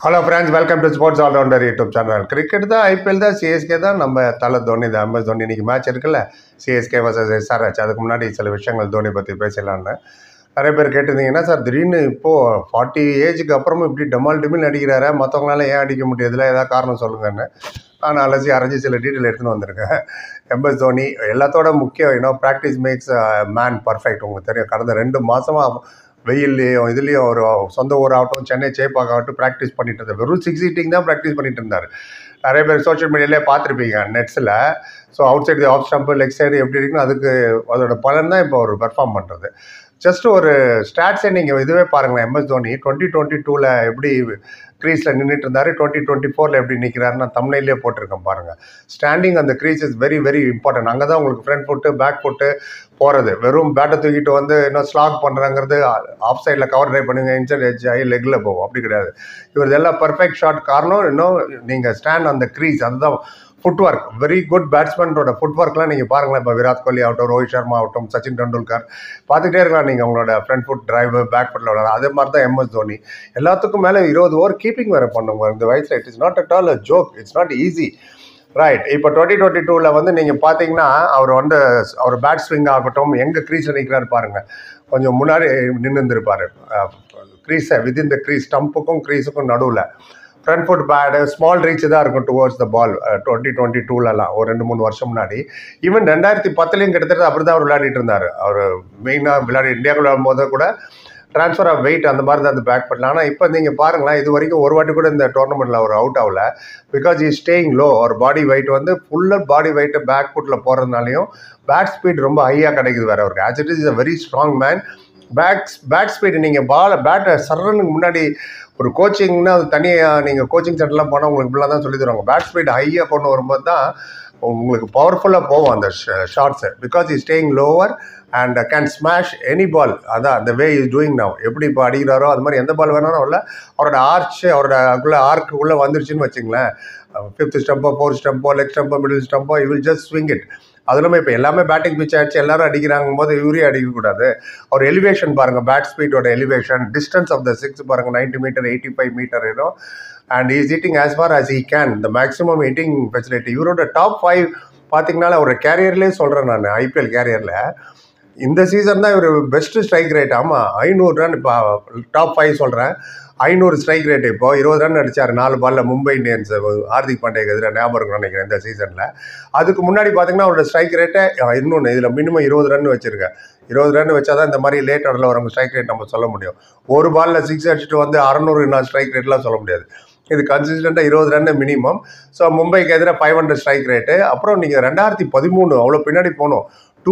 Hello friends, welcome to sports allrounder YouTube channel. Cricket தான், IPL தான், CSK தான். நம்ம தலை தோனி தான், MS தோனி. இன்னைக்கு மேட்ச் இருக்குல்ல, சிஎஸ்கே வர்சஸ் SRH. அதுக்கு முன்னாடி சில விஷயங்கள் தோனி பற்றி பேசலான்னு நிறைய பேர் கேட்டிருந்தீங்கன்னா, சார் திடீர்னு இப்போது 40 ஏஜுக்கு அப்புறமும் இப்படி டமால் டிமில் அடிக்கிறாரு, மற்றவங்களால ஏன் அடிக்க முடியாதுல, ஏதாவது காரணம் சொல்லுங்கன்னு நான் அரைஞ்சி சில டீட்டெயில் எடுத்துன்னு வந்திருக்கேன். MS தோனி எல்லாத்தோட முக்கியம் ப்ராக்டிஸ் மேக்ஸ் மேன் பர்ஃபெக்ட். உங்களுக்கு தெரியும், கடந்த 2 மாதமாக வெயில்லையும் இதுலேயும் ஒரு சொந்த ஊராகட்டும், சென்னை சேப்பாகட்டும் ப்ராக்டிஸ் பண்ணிட்டு இருந்தார். வெறும் 6 ஹிட்டிங் தான் ப்ராக்டிஸ் பண்ணிட்டு இருந்தார். நிறைய பேர் சோஷியல் மீடியாலே பார்த்துருப்பீங்க, நெட்ஸில். So outside off stump, leg side எப்படி இருக்குன்னு அதுக்கு அதோட பலன் தான் இப்போ அவர் பெர்ஃபார்ம் பண்ணுறது. ஜஸ்ட் ஒரு ஸ்டாட்ஸை நீங்கள் இதுவே பாருங்களேன். MS தோனி 2022 எப்படி க்ரீஸில் நின்றுட்டு இருந்தார், 2024 எப்படி நிற்கிறாரு, நான் தமிழ்லேயே போட்டிருக்கேன் பாருங்கள். ஸ்டாண்டிங் அந்த crease is very very important. அங்கே தான் உங்களுக்கு ஃப்ரண்ட் ஃபுட்டு பேக் ஃபுட்டு போகிறது. வெறும் பேட்டை தூக்கிட்டு வந்து இன்னும் ஸ்லாக் பண்ணுறாங்கிறது, ஆஃப் சைடில் கவர் ட்ரைவ் பண்ணுங்க, இன்சைட் எட்ஜ் ஆகி லெக்கில் போகும். அப்படி கிடையாது. இவர் எல்லாம் பர்ஃபெக்ட் ஷாட். காரணம் இன்னும் நீங்கள் ஸ்டாண்ட் அந்த க்ரீஸ், அதுதான் ஃபுட் ஒர்க். வெரி குட் பேட்ஸ்மேனோட ஃபுட் ஒர்க்லாம் நீங்கள் பாருங்களேன். இப்போ விராட் கோலி ஆகட்டும், ரோஹித் சர்மா ஆகட்டும், சச்சின் டெண்டுல்கர், பார்த்துக்கிட்டே இருக்கலாம் நீங்கள் உங்களோட ஃப்ரண்ட் ஃபுட் டிரைவு, பேக் ஃபுட்டில் விளையாட. அதே மாதிரி தான் MS தோனி. எல்லாத்துக்கும் மேலே 20 ஓவர் கீப்பிங் வேறு பண்ணுங்க இந்த வயசில். It is not at all a joke, it's not easy, right? இப்போ 2022 வந்து நீங்கள் பார்த்தீங்கன்னா, அவர் பேட் ஸ்விங் ஆகட்டும், எங்கே க்ரீஸில் நிற்கிறாரு பாருங்கள். கொஞ்சம் முன்னாடி நின்றுருப்பார் க்ரீஸை, வித்தின் த க்ரீஸ், ஸ்டம்புக்கும் க்ரீஸுக்கும் நடுவில். Front foot pad, small reach தான் இருக்கும் டுவர்ட்ஸ் த பால். 2022லலாம் ஒரு 2-3 வருஷம் முன்னாடி. ஈவன் 2010 கிட்டத்தட்ட அப்படி தான் அவர் விளையாடிட்டு இருந்தார். அவர் மெயினாக இந்தியாவுக்கு விளையாடும் போது கூட ட்ரான்ஸ்ஃபர் ஆஃப் வெயிட் அந்த மாதிரி தான் அந்த பேக் ஃபுட்டில். ஆனால் இப்போ நீங்கள் பாருங்களேன், இது வரைக்கும் ஒரு வாட்டி கூட இந்த டோர்னமெண்ட்டில் அவர் அவுட் ஆகல. Because is staying low. அவர் பாடி வெயிட் வந்து ஃபுல்லாக பாடி வெயிட்டு பேக் ஃபுட்டில் போகிறதுனாலையும் பேட் ஸ்பீட் ரொம்ப ஹையாக கிடைக்குது வேறு அவருக்கு. As it is a very strong man. Bat speed நீங்கள் பேட்டை சர்றனுக்கு முன்னாடி ஒரு கோச்சிங்னா அது தனியாக நீங்கள் கோச்சிங் சென்டர்லாம் போனால் உங்களுக்கு இப்படிலாம் தான் சொல்லி தருவாங்க. பேட் ஸ்பீட் ஹையாக கொண்டு வரும்போது தான் உங்களுக்கு பவர்ஃபுல்லாக போகும் அந்த shots. Because is staying lower and can smash any ball. அதான் அந்த வே இஸ் டூயிங் நவ். எப்படி இப்போ அடிக்கிறாரோ அது மாதிரி எந்த பால் வேணாலும் இல்லை, அவரோட அவரோட ஆர்க்குள்ளே வந்துருச்சுன்னு வச்சுங்களேன். 5th ஸ்டம்போ, 4th ஸ்டம்போ, லெக் ஸ்டம்போ, மிடில் ஸ்டம்போ, you will just swing it. அது இல்லாமல் இப்போ எல்லாமே பேட்டிங் பிச் ஆகிடுச்சு, எல்லாரும் அடிக்கிறாங்கும் போது இவரே அடிக்கக்கூடாது. அவர் எலிவேஷன் பாருங்கள், பேட் ஸ்பீடோட எலிவேஷன், டிஸ்டன்ஸ் ஆஃப் த 6 பாருங்கள், 90 மீட்டர், 85 மீட்டர் ஏறும். And is hitting as far as he can, the maximum hitting facility. இவரோட டாப் 5 பார்த்தீங்கன்னா, ஒரு கேரியர்லேயே சொல்கிறேன் நான், IPL கேரியரில் இந்த சீசன் தான் இவர் பெஸ்ட்டு ஸ்ட்ரைக் ரேட். ஆமாம், 500 ரன். இப்போ டாப் 5 சொல்கிறேன். 500 ஸ்ட்ரைக் ரேட். இப்போ 20 ரன் அடித்தார் 4 பாலில் மும்பை இந்தியன்ஸ் ஹார்திக் பாண்டியாக்கு எதிராக, ஞாபகம் இருக்குன்னு நினைக்கிறேன் இந்த சீசனில். அதுக்கு முன்னாடி பார்த்தீங்கன்னா அவரோட ஸ்ட்ரைக் ரேட்டை இன்னொன்று இதில் மினிமம் 20 ரன் வச்சுருக்கேன். 20 ரன் வச்சா தான் இந்த மாதிரி லேட் ஆர்டரில் வரவங்க ஸ்ட்ரைக் ரேட் நம்ம சொல்ல முடியும். ஒரு பாலில் 6 அடிச்சுட்டு வந்து 600 ஸ்ட்ரைக் ரேட்லாம் சொல்ல முடியாது. இது கன்சிஸ்டண்ட்டாக 20 ரன் மினிமம். ஸோ மும்பைக்கு எதிராக 500 ஸ்ட்ரைக் ரேட்டு. அப்புறம் நீங்கள் 2013 அவ்வளோ பின்னாடி போகணும்,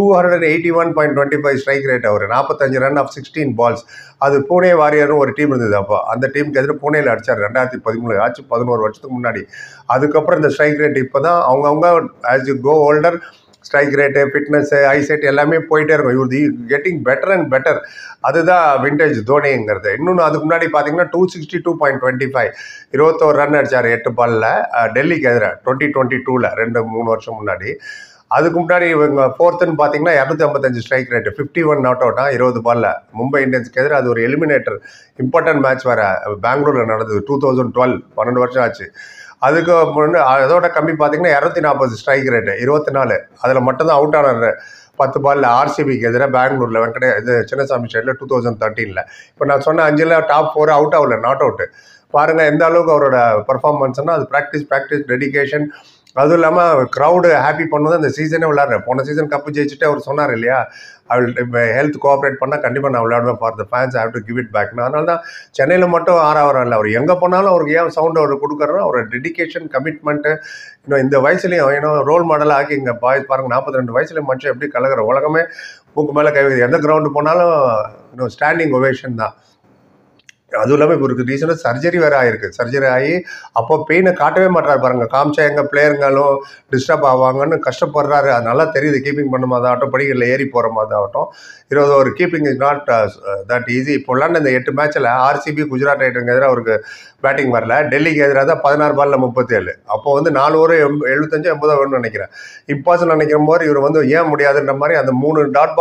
281.25 ஸ்ட்ரைக் ரேட். அவர் 45 ரன் ஆஃப் 16 பால்ஸ். அது பூனே வாரியர்னு ஒரு டீம் இருந்தது. அப்போ அந்த டீமுக்கு எதிராக பூனேயில் அடித்தார் 2013, ஆச்சு 11 வருஷத்துக்கு முன்னாடி. அதுக்கப்புறம் இந்த ஸ்ட்ரைக் ரேட் இப்போ தான் அவங்கவுங்க as you go older strike rate, fitness, eyesight எல்லாமே போயிட்டே இருக்கும். இவர் கெட்டிங் பெட்டர் அண்ட் பெட்டர். அதுதான் விண்டேஜ் தோனிங்கிறது. இன்னொன்று அதுக்கு முன்னாடி பார்த்தீங்கன்னா 262.25 21 ரன் அடித்தார் 8 பாலில் டெல்லிக்கு எதிராக 2022ல் 2-3 வருஷம் முன்னாடி. அதுக்கு முன்னாடி இவங்க 4th பார்த்தீங்கன்னா 255 ஸ்ட்ரைக் ரேட்டு, 51 நாட் அவுட்டா 20 பாலில் மும்பை இந்தியன்ஸ்க்கு எதிராக. அது ஒரு எலிமினேட்டர் இம்பார்ட்டன்ட் மேட்ச் வேறு, பெங்களூரில் நடந்தது 2012, 12 வருஷம் ஆச்சு. அதுக்கு அதோட கம்மி பார்த்தீங்கன்னா 240 ஸ்ட்ரைக் ரேட்டு, 24. அதில் மட்டும்தான் அவுட் ஆனார் 10 பாலில் RCBக்கு எதிராக பெங்களூரில் இது சின்னசாமி ஸ்டேடில் 2013. இப்போ நான் சொன்ன 5ல் டாப் 4 அவுட் ஆகல, நாட் அவுட்டு. பாருங்கள் எந்த அளவுக்கு அவரோட பர்ஃபார்மன்ஸ்னால் அது ப்ராக்டிஸ் டெடிகேஷன். அதுவும் இல்லாமல் க்ரௌடு ஹாப்பி பண்ணுவது அந்த சீசனே விளையாடுறேன். போன சீசன் கப்பு ஜெயிச்சுட்டு அவர் சொன்னார் இல்லையா, இப்போ ஹெல்த் கோஆப்ரேட் பண்ணால் கண்டிப்பாக நான் விளையாடுவேன், for the fans have to give it பேக்னா. அதனால தான் சென்னையில் மட்டும் 6 இல்லை, அவர் எங்கே போனாலும் அவருக்கு ஏன் சவுண்டு அவர் கொடுக்குறோன்னா அவரோட டெடிகேஷன், கமிட்மெண்ட்டு. இன்னும் இந்த வயசுலேயும் ரோல் மாடலாக ஆக்கி இங்கே பாய்ஸ் பாருங்கள், 42 வயசுல மனுஷன் எப்படி கலகிற, உலகமே மூக்கு மேலே கை வைக்குது. எந்த கிரவுண்டு போனாலும் இன்னும் ஸ்டாண்டிங் ஒவேஷன் தான். அதுவும் இல்லாமல் இப்போ இருக்குது ரீசனாக சர்ஜரி வேறு ஆகிருக்கு. சர்ஜரி ஆகி அப்போ பெயினை காட்டவே மாட்டார் பாருங்கள். காமிச்சா எங்கள் பிளேயருங்களும் டிஸ்டர்ப் ஆவாங்கன்னு கஷ்டப்படுறாரு. அது நல்லா தெரியுது. கீப்பிங் பண்ண மாதிரி ஆகட்டும், படிகளில் ஏறி போகிற மாதிரி ஆகட்டும், 20 over keeping is not that easy. இப்போ விளாண்ட இந்த 8 மேட்ச்சில் RCB குஜராத் டைட்டன்ஸ்க்கு எதிராக அவருக்கு பேட்டிங் வரல. டெல்லிக்கு எதிராக தான் 16 பாலில் 37. அப்போ வந்து 4 ஓவர் 75-80 வரும்னு நினைக்கிறேன். இம்பாசிபிள் நினைக்கிற மாதிரி இவர் வந்து ஏன் முடியாதுன்ற மாதிரி அந்த 3 டாட் பால்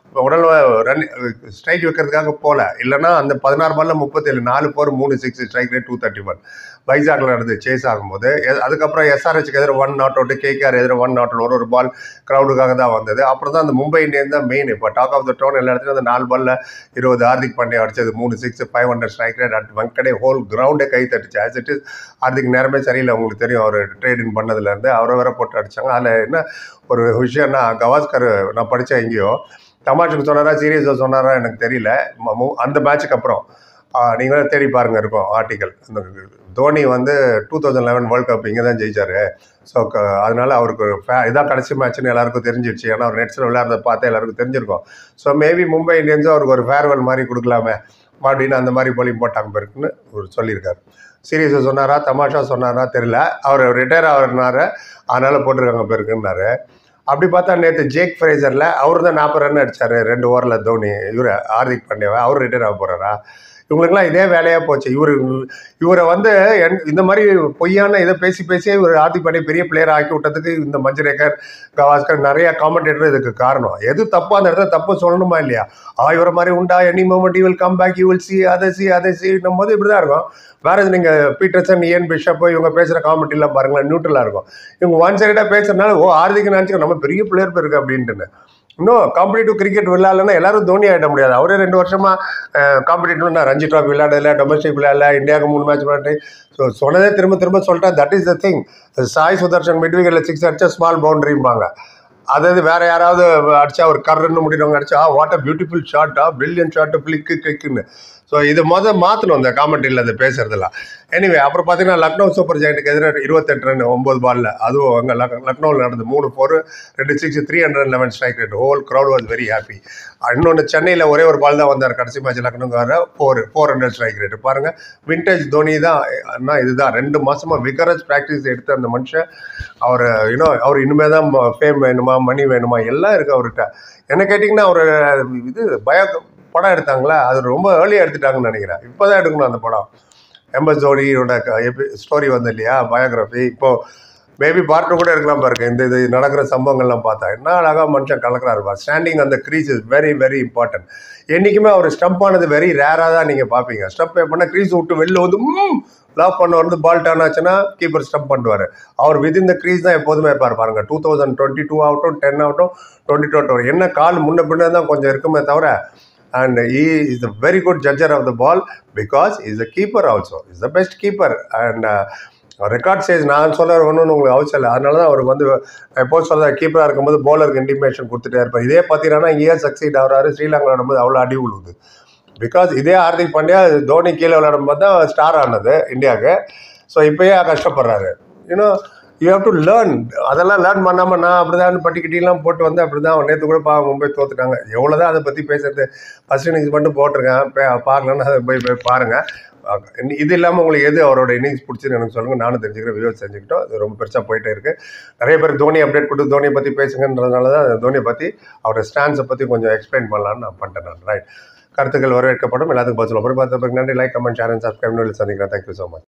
உடல் ரன் ஸ்ட்ரைக் வைக்கிறதுக்காக போகல. இல்லைன்னா அந்த 16 பாலில் 37, 4 4 3 6 ஸ்ட்ரைக் ரேட் 231 வைசாக்ல நடந்து சேஸ் ஆகும்போது. அதுக்கப்புறம் எஸ்ஆர்ஹெச்சுக்கு எதிராக 1 நாட் அவுட், கேகேஆர் எதிராக 1 நாட் அவுட், ஒரு பால் க்ரௌடுக்காக தான் வந்தது. அப்புறம் தான் அந்த மும்பை இந்தியன்ஸ் தான் மெயின். இப்போ டாக் ஆஃப் த டவுன் எல்லா இடத்துலையும் அந்த 4 பாலில் 20 ஹார்திக் பாண்டியா அடிச்சது, 3 6 500 strike rate at Wankhede whole கிரவுண்டே கை தட்டுச்சு. ஆஸ் இட் இஸ் ஹார்திக் நேரமே சரியில்லை, உங்களுக்கு தெரியும், அவர் ட்ரேடிங் பண்ணதுலேருந்து அவரை வேற போட்டு அடித்தாங்க. அதில் என்ன ஒரு விஷயம்னா, கவாஸ்கர் நான் படித்தேன் எங்கேயோ, தமாஷுக்கு சொன்னாரா சீரியஸாக சொன்னாரா எனக்கு தெரியல, அந்த மேட்சுக்கு அப்புறம் நீங்களே தேடி பாருங்க, இருக்கும் ஆர்டிக்கல். அந்த தோனி வந்து 2011 வேர்ல்ட் கப் இங்கே தான் ஜெயிச்சார். ஸோ அதனால அவருக்கு இதான் கடைசி மேட்ச்னு எல்லாருக்கும் தெரிஞ்சிடுச்சு. ஏன்னா அவர் நெட்ஸில் விளையாடுறத பார்த்தா எல்லாருக்கும் தெரிஞ்சிருக்கும். ஸோ மேபி மும்பை இந்தியன்ஸும் அவருக்கு ஒரு ஃபேர்வெல் மாதிரி கொடுக்கலாமே அப்படின்னு அந்த மாதிரி போலிங் போட்டாங்க பெருக்குன்னு அவர் சொல்லியிருக்காரு. சீரியஸாக சொன்னாரா தமாஷா சொன்னாரா தெரியல. அவர் ரிட்டையர் ஆகிறாரு, அதனால போட்டிருக்காங்க பெருக்குன்னாரு. அப்படி பார்த்தா நேற்று ஜேக் ஃப்ரேசரில் அவர் தான் 40 ரன் அடித்தார் 2 ஓவரில். தோனி இவரை ஹார்திக் பாண்டியாவை அவர் ரிட்டையர் ஆக போகிறாரா? இவங்களுக்குலாம் இதே வேலையாக போச்சு. இவரை வந்து இந்த மாதிரி பொய்யான இதை பேசி பேசியே இவர் ஹார்திக் பாண்டியா பெரிய பிளேயர் ஆக்கி விட்டதுக்கு இந்த மஞ்சரேகர், கவாஸ்கர், நிறைய காமெண்டேட்டர் இதுக்கு காரணம். எது தப்பு அந்த இடத்துல தப்பு சொல்லணுமா இல்லையா? இவரை மாதிரி உண்டா, any moment you will come back, you will see அதை நம்ம போது இப்படி தான் இருக்கும். வேற நீங்கள் பீட்டர்சன், இயன் பிஷப் இவங்க பேசுகிற காமெண்ட்ரிலாம் பாருங்களேன், நியூட்ரலாக இருக்கும். இவங்க ஒன் சைடாக பேசுறதுனால ஹார்திக் நினச்சிக்கோ நம்ம பெரிய பிளேயர் இருக்கு அப்படின்ட்டுன்னு. இன்னும் காம்படிட்டிவ் கிரிக்கெட் விளையாடலன்னா எல்லாரும் தோனி ஆகிட முடியாது. அவரே 2 வருஷமா காம்படிட்டிவ், நான் ரஞ்சி ட்ராஃபி விளையாடல, டொமஸ்டிக் விளையாடல, இந்தியாவுக்கு 3 மேட்ச் விளையாட்டு. ஸோ சொன்னதே திரும்ப திரும்ப சொல்லிட்டா, that is the thing. Sai Sudharsan mid விக்கெட்டில் 6 அடிச்சா ஸ்மால் பவுண்டரிம்பாங்க. அதாவது வேற யாராவது அடிச்சா ஒரு கர்ன்னு முடிக்கிறவங்க அடிச்சா வாட் அ பியூட்டிஃபுல் ஷாட்டா, பிரில்லியன்ட் ஷாட்டு, ஃபிளிக்கு கிக்குன்னு. ஸோ இது மாற்றணும் அந்த காமெண்ட்ரியில் அதை பேசுறதுலாம். எனிவே அப்புறம் பார்த்தீங்கன்னா லக்னோ சூப்பர் ஜெயண்ட்டுக்கு எதிராக 28 ரன் 9 பாலில், அதுவும் அங்கே லக்னோவில் நடந்து 3 4 2 6 311 strike rate. Whole crowd was very happy. இன்னொன்று சென்னையில் ஒரே ஒரு பால் தான் வந்தார் கடைசி மேட்ச் லக்னோக்கார, 400 ஸ்ட்ரைக் ரேட். பாருங்கள், விண்டேஜ் தோனி தான். இதுதான் 2 மாதமாக விகரஸ் ப்ராக்டிஸ் எடுத்து அந்த மனுஷன் அவர் அவர் இனிமேல் தான் ஃபேம் வேணுமா, மணி வேணுமா, எல்லாம் இருக்குது அவர்கிட்ட. என்ன கேட்டிங்கன்னா அவர் இது படம் எடுத்தாங்களா, அது ரொம்ப ஏர்லியாக எடுத்துட்டாங்கன்னு நினைக்கிறேன். இப்போ தான் எடுக்கணும் அந்த படம். MS தோனியோட ஸ்டோரி வந்து இல்லையா, பயோகிராஃபி. இப்போது மேபி பார்ட் 2 கூட எடுக்கலாம் பாருங்க. இது நடக்கிற சம்பவங்கள்லாம் பார்த்தா என்ன அழகாக மனுஷன் கலக்கிறாரு. ஸ்டாண்டிங் அந்த crease is very very important. என்றைக்குமே அவர் ஸ்டம்ப் ஆனது வெரி ரேராக தான் நீங்கள் பார்ப்பீங்க. ஸ்டம்ப் பண்ணால் க்ரீஸ் விட்டு வெளில வந்து லாக் பண்ண வந்து பால் டர்ன் ஆச்சுன்னா கீப்பர் ஸ்டம்ப் பண்ணுவார். அவர் வித்தின் த க்ரீஸ் தான் எப்போதுமே இருப்பார். பாருங்கள், 2022 ஆகட்டும், 10 ஆகட்டும், 2020 என்ன கால் முன்ன பின்ன தான் கொஞ்சம் இருக்குமே தவிர. And he is a very good judger of the ball because he is a keeper also. He is the best keeper. And record chase நான் சொல்ல ஒன்றும் உங்களுக்கு அவசியம் இல்லை. அதனால தான் அவருக்கு வந்து எப்போது சொல்ல கீப்பராக இருக்கும்போது பவுலருக்கு இன்டிமேஷன் கொடுத்துட்டே இருப்பார். இதே பார்த்தீங்கன்னா இங்கே சக்சீட் ஆகிறாரு. ஸ்ரீலங்கா விளையாடும்போது அவ்வளோ அடி விழுவுது. பிகாஸ் இதே ஹார்திக் பாண்டியா தோனி கீழே விளையாடும்போது தான் ஸ்டார் ஆனது இந்தியாவுக்கு. ஸோ இப்போயே கஷ்டப்படுறாரு. You have to learn. அதெல்லாம் லேர்ன் பண்ணாமல் நான் அப்படி தான் பட்டிக்கிட்டிலாம் போட்டு வந்து அப்படி தான் நேற்று கூட மும்பை தோத்துட்டாங்க. எவ்வளோ தான் அதை பற்றி பேசுறது. ஃபர்ஸ்ட் இன்னிங்ஸ் மட்டும் போட்டிருக்கேன், பார்க்கலன்னா அதை போய் பாருங்கள். இது இல்லாமல் உங்களுக்கு எது அவரோட இன்னிங்ஸ் பிடிச்சின்னு எனக்கு சொல்லுங்கள், நானும் தெரிஞ்சுக்கிறேன், வியூஸ் செஞ்சுக்கிட்டோம். அது ரொம்ப பெருசாக போயிட்டே இருக்குது. நிறைய பேர் தோனி அப்டேட் கொடுத்து தோனியை பற்றி பேசுங்கன்றதுனால தான் தோனியை பற்றி அவரோட ஸ்டாண்ட்ஸை பற்றி கொஞ்சம் எக்ஸ்பிளைன் பண்ணலான்னு நான் பண்ணிட்டேன். ரைட், கருத்துக்கள் வரவேற்கப்படும். எல்லாத்துக்கும் பதில் சொல்ல போகிறேன். நன்றி. Like, comment, share and subscribe. சந்திக்கிறேன். Thank you so much.